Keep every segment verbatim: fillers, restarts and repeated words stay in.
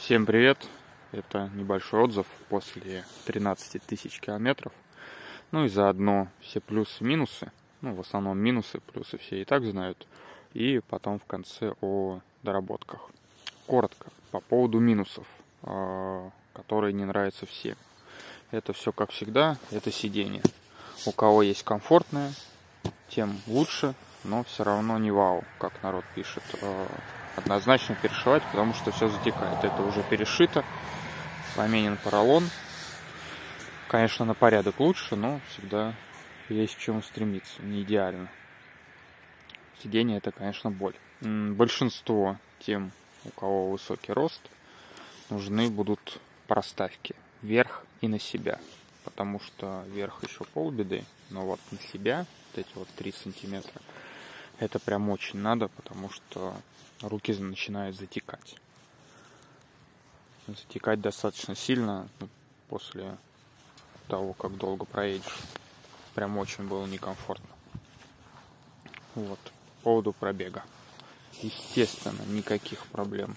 Всем привет! Это небольшой отзыв после тринадцати тысяч километров. Ну и заодно все плюсы и минусы. Ну, в основном минусы, плюсы все и так знают. И потом в конце о доработках. Коротко, по поводу минусов, которые не нравятся всем. Это все как всегда, это сиденье. У кого есть комфортное, тем лучше, но все равно не вау, как народ пишет. Однозначно перешивать, потому что все затекает. Это уже перешито, поменен поролон. Конечно, на порядок лучше, но всегда есть к чему стремиться. Не идеально. Сиденье — это, конечно, боль. Большинство тем, у кого высокий рост, нужны будут проставки вверх и на себя. Потому что вверх еще полбеды, но вот на себя, вот эти вот три сантиметра, это прям очень надо, потому что руки начинают затекать. Затекать достаточно сильно, ну, после того, как долго проедешь. Прям очень было некомфортно. Вот. По поводу пробега. Естественно, никаких проблем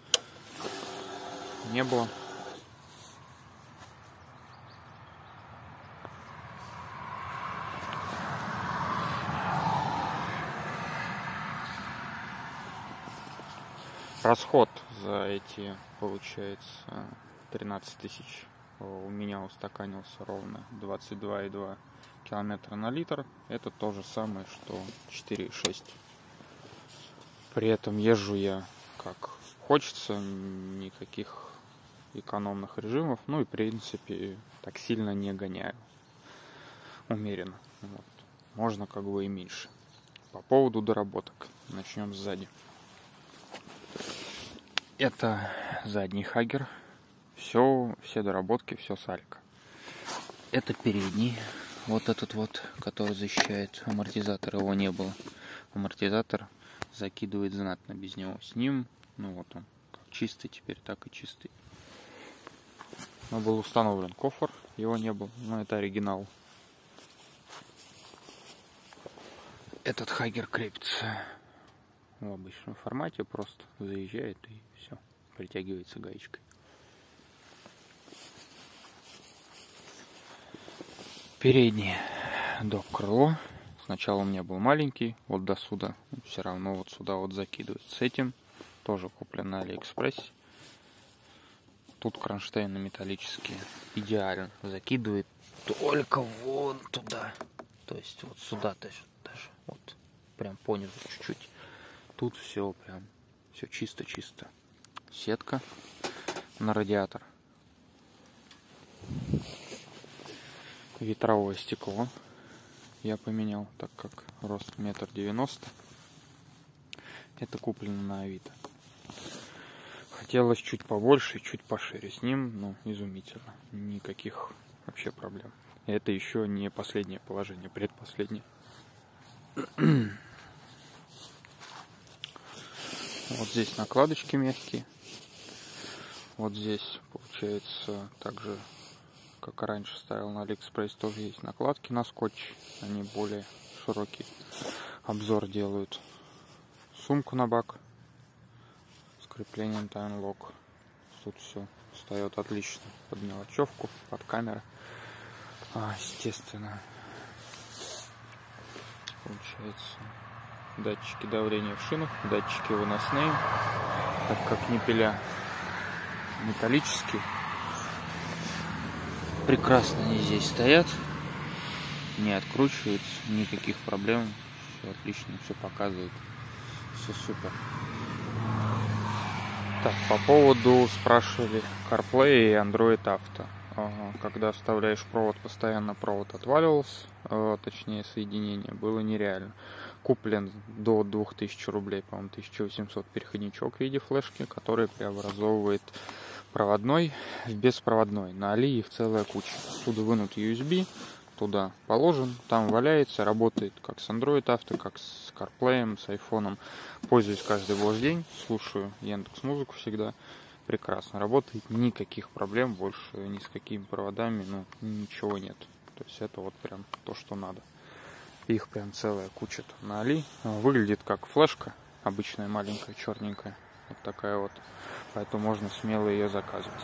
не было. Расход за эти, получается, тринадцать тысяч у меня устаканился ровно двадцать два и два километра на литр. Это то же самое, что четыре и шесть. При этом езжу я как хочется, никаких экономных режимов. Ну и в принципе так сильно не гоняю. Умеренно. Вот. Можно как бы и меньше. По поводу доработок. Начнем сзади. Это задний хагер. Все, все доработки, все салька. Это передний. Вот этот вот, который защищает амортизатор. Его не было. Амортизатор закидывает знатно без него. С ним, ну вот он, как чистый теперь, так и чистый. Но был установлен кофр, его не было. Но это оригинал. Этот хагер крепится в обычном формате, просто заезжает и все, притягивается гаечкой. Переднее доп-крыло. Сначала у меня был маленький, вот до сюда, все равно вот сюда вот закидывает. С этим тоже куплен на Алиэкспрессе. Тут кронштейны металлические, идеально закидывает только вон туда. То есть вот сюда даже, даже вот прям понизу чуть-чуть. Тут все прям, все чисто-чисто. Сетка на радиатор. Ветровое стекло я поменял, так как рост метр девяносто. Это куплено на Авито. Хотелось чуть побольше и чуть пошире. С ним, ну, изумительно. Никаких вообще проблем. И это еще не последнее положение, предпоследнее. Вот здесь накладочки мягкие. Вот здесь, получается, так же, как и раньше ставил на Алиэкспресс, тоже есть накладки на скотч. Они более широкий обзор делают. Сумку на бак с креплением таймлок. Тут все встает отлично под мелочевку, под камеры. А, естественно, получается, датчики давления в шинах, датчики выносные, так как непиля металлические. Прекрасно они здесь стоят, не откручиваются, никаких проблем, все отлично, все показывает, все супер. Так, по поводу спрашивали CarPlay и Android Auto. Когда вставляешь провод, постоянно провод отваливался, точнее соединение, было нереально. Куплен до двух тысяч рублей, по-моему, тысяча восемьсот переходничок в виде флешки, который преобразовывает проводной в беспроводной. На Али их целая куча. Отсюда вынут ю эс би, туда положен, там валяется, работает как с Android Auto, как с CarPlay, с айфоном. Пользуюсь каждый божий день, слушаю Яндекс.Музыку всегда. Прекрасно работает, никаких проблем больше ни с какими проводами, ну, ничего нет. То есть это вот прям то, что надо. Их прям целая куча на Али. Выглядит как флешка, обычная маленькая, черненькая. Вот такая вот. Поэтому можно смело ее заказывать.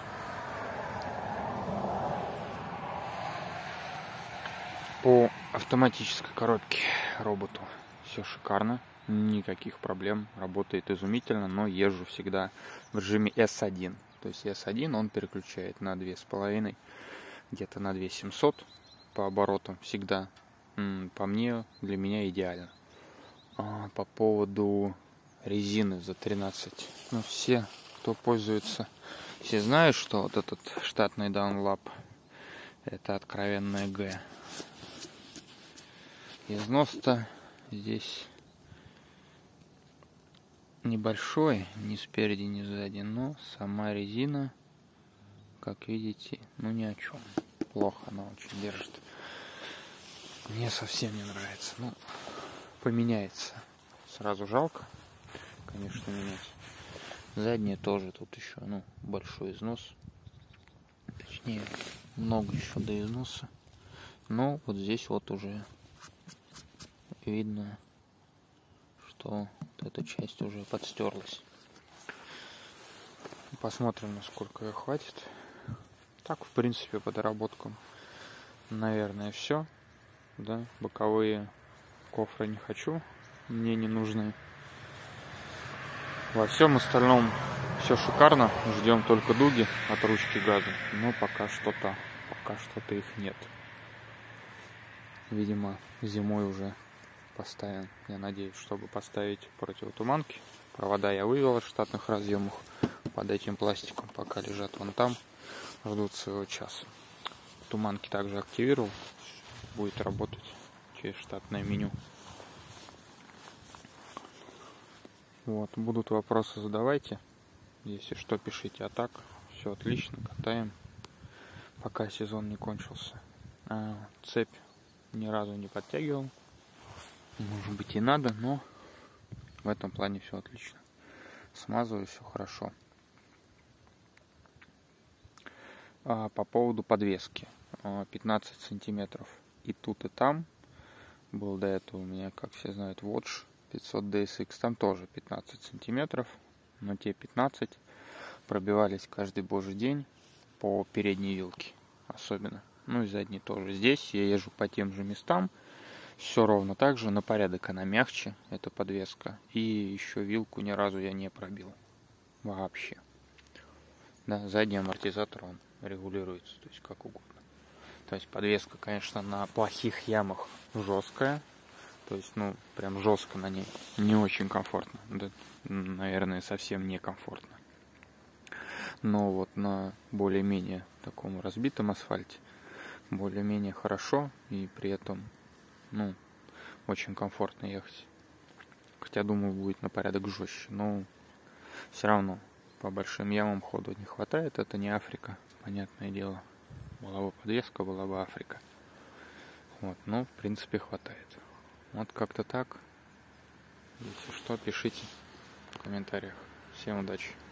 По автоматической коробке роботу все шикарно. Никаких проблем. Работает изумительно, но езжу всегда в режиме эс один. То есть эс один он переключает на две с половиной, где-то на две тысячи семьсот по оборотам всегда. По мне, для меня идеально. А по поводу резины за тринадцать. Ну, все, кто пользуется, все знают, что вот этот штатный Dunlop это откровенная Г. Износ-то здесь небольшой, ни спереди, ни сзади, но сама резина, как видите, ну ни о чем. Плохо она очень держит. Мне совсем не нравится. Ну, поменяется. Сразу жалко, конечно, менять. Задние тоже тут еще, ну, большой износ. Точнее, много еще до износа. Но вот здесь вот уже видно, что вот эта часть уже подстерлась. Посмотрим, насколько ее хватит. Так, в принципе, по доработкам, наверное, все. Да, боковые кофры не хочу, мне не нужны. Во всем остальном все шикарно. Ждем только дуги от ручки газа. Но пока что-то, пока что-то их нет. Видимо, зимой уже поставим. Я надеюсь, чтобы поставить противотуманки. Провода я вывел от штатных разъемов. Под этим пластиком пока лежат вон там. Ждут своего часа. Туманки также активировал. Будет работать через штатное меню. Вот, будут вопросы, задавайте. Если что, пишите. А так, все отлично, катаем. Пока сезон не кончился. А, цепь ни разу не подтягивал. Может быть и надо, но в этом плане все отлично. Смазываю, все хорошо. А, по поводу подвески. пятнадцать сантиметров и тут, и там. Был до этого у меня, как все знают, Watch пятьсот ди эс икс. Там тоже пятнадцать сантиметров. Но те пятнадцать пробивались каждый божий день по передней вилке. Особенно. Ну и задней тоже. Здесь я езжу по тем же местам. Все ровно так же. На порядок она мягче, эта подвеска. И еще вилку ни разу я не пробил. Вообще. Да, задний амортизатор он регулируется. То есть как угодно. То есть подвеска, конечно, на плохих ямах жесткая. То есть, ну, прям жестко на ней. Не очень комфортно. Да, наверное, совсем некомфортно. Но вот на более-менее таком разбитом асфальте более-менее хорошо. И при этом, ну, очень комфортно ехать. Хотя, думаю, будет на порядок жестче. Но все равно по большим ямам ходу не хватает. Это не Африка, понятное дело. Была бы подвеска, была бы Африка. Вот, ну, в принципе, хватает. Вот как-то так. Если что, пишите в комментариях. Всем удачи.